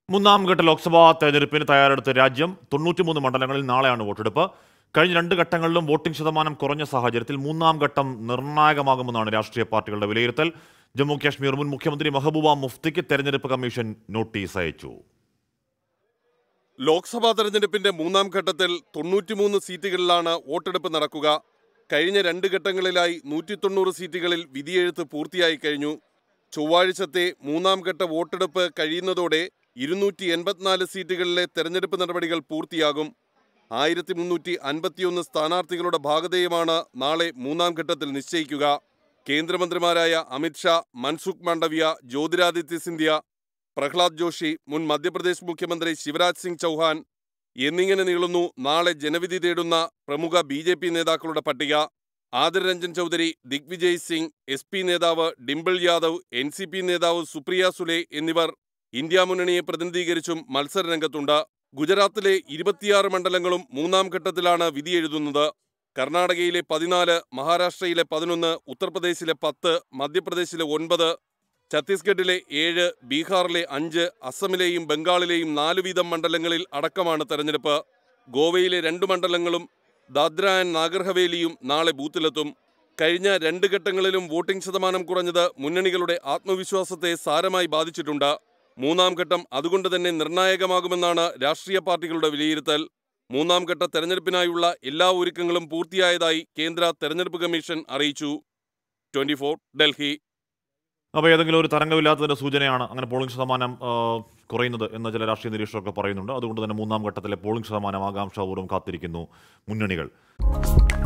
മൂന്നാം ഘട്ട ലോക്സഭാ തെരഞ്ഞെടുപ്പിന് തയ്യാറെടുത്ത രാജ്യം 93 മണ്ഡലങ്ങളിൽ നാളെയാണ് വോട്ടെടുപ്പ്. കഴിഞ്ഞ 2 ഘട്ടങ്ങളിലും വോട്ടിംഗ് ശതമാനം കുറഞ്ഞ സാഹചര്യത്തിൽ മൂന്നാം ഘട്ടം നിർണായകമാകുമെന്നാണ് രാഷ്ട്രീയ പാർട്ടികളുടെ വിലയിരുത്തൽ. ജമ്മു കാശ്മീർ മുൻ മുഖ്യമന്ത്രി മെഹബൂബ മുഫ്തിക്ക് തെരഞ്ഞെടുപ്പ് കമ്മീഷൻ നോട്ടീസ് അയച്ചു. ലോക്സഭാ തെരഞ്ഞെടുപ്പിന്റെ മൂന്നാം ഘട്ടത്തിൽ 93 സീറ്റുകളിലാണ് വോട്ടെടുപ്പ് നടക്കുക. കഴിഞ്ഞ 2 ഘട്ടങ്ങളിലായി 190 സീറ്റുകളിൽ വിധിയെഴുത്ത് പൂർത്തിയായി കഴിഞ്ഞു. ചൊവ്വാഴ്ചത്തെ മൂന്നാം ഘട്ട വോട്ടെടുപ്പ് കഴിയുന്നതോടെ 284 സീറ്റുകളിലെ തെരഞ്ഞെടുപ്പ് നടപടികൾ പൂർത്തിയാകും. 1351 സ്ഥാനാർത്ഥികളുടെ ഭാഗധേയമാണ് നാളെ മൂന്നാം ഘട്ടത്തിൽ നിശ്ചയിക്കുക. കേന്ദ്രമന്ത്രിമാരായ അമിത്ഷാ, മൻസുഖ് മാണ്ഡവ്യ, ജ്യോതിരാദിത്യ സിന്ധ്യ, പ്രഹ്ലാദ് ജോഷി, മുൻ മധ്യപ്രദേശ് മുഖ്യമന്ത്രി ശിവരാജ് സിംഗ് ചൗഹാൻ എന്നിങ്ങനെ നീളുന്നു നാളെ ജനവിധി തേടുന്ന പ്രമുഖ BJP നേതാക്കളുടെ പട്ടിക. ആദിർ രഞ്ജൻ ചൗധരി, ദിഗ്വിജയ് സിംഗ്, SP നേതാവ് ഡിംപിൾ യാദവ്, NCP നേതാവ് സുപ്രിയ സുലെ എന്നിവർ ഇന്ത്യ മുന്നണിയെ പ്രതിനിധീകരിച്ചും മത്സരരംഗത്തുണ്ട്. ഗുജറാത്തിലെ 26 മണ്ഡലങ്ങളും മൂന്നാം ഘട്ടത്തിലാണ് വിധിയെഴുതുന്നത്. കർണാടകയിലെ 14, മഹാരാഷ്ട്രയിലെ 11, ഉത്തർപ്രദേശിലെ 10, മധ്യപ്രദേശിലെ 9, ഛത്തീസ്ഗഡിലെ 7, ബീഹാറിലെ 5, അസമിലെയും ബംഗാളിലെയും 4 വീതം മണ്ഡലങ്ങളിൽ അടക്കമാണ് തെരഞ്ഞെടുപ്പ്. ഗോവയിലെ 2 മണ്ഡലങ്ങളും ദാദ്ര ആൻഡ് നാഗർ ഹവേലിയും നാളെ ബൂത്തിലെത്തും. കഴിഞ്ഞ 2 ഘട്ടങ്ങളിലും വോട്ടിംഗ് ശതമാനം കുറഞ്ഞത് മുന്നണികളുടെ ആത്മവിശ്വാസത്തെ സാരമായി ബാധിച്ചിട്ടുണ്ട്. മൂന്നാം ഘട്ടം അതുകൊണ്ട് തന്നെ നിർണായകമാകുമെന്നാണ് രാഷ്ട്രീയ പാർട്ടികളുടെ വിലയിരുത്തൽ. മൂന്നാം ഘട്ട തെരഞ്ഞെടുപ്പിനായുള്ള എല്ലാ ഒരുക്കങ്ങളും പൂർത്തിയായതായി കേന്ദ്ര തെരഞ്ഞെടുപ്പ് കമ്മീഷൻ അറിയിച്ചു. 24 ഡൽഹി. അപ്പോൾ ഏതെങ്കിലും ഒരു തരംഗമില്ലാത്തതിന്റെ സൂചനയാണ് അങ്ങനെ പോളിംഗ് ശതമാനം കുറയുന്നത് എന്ന് ചില രാഷ്ട്രീയ നിരീക്ഷകരൊക്കെ പറയുന്നുണ്ട്. അതുകൊണ്ട് തന്നെ മൂന്നാം ഘട്ടത്തിലെ പോളിംഗ് ശതമാനം ആകാംക്ഷാപൂർവ്വം കാത്തിരിക്കുന്നു മുന്നണികൾ.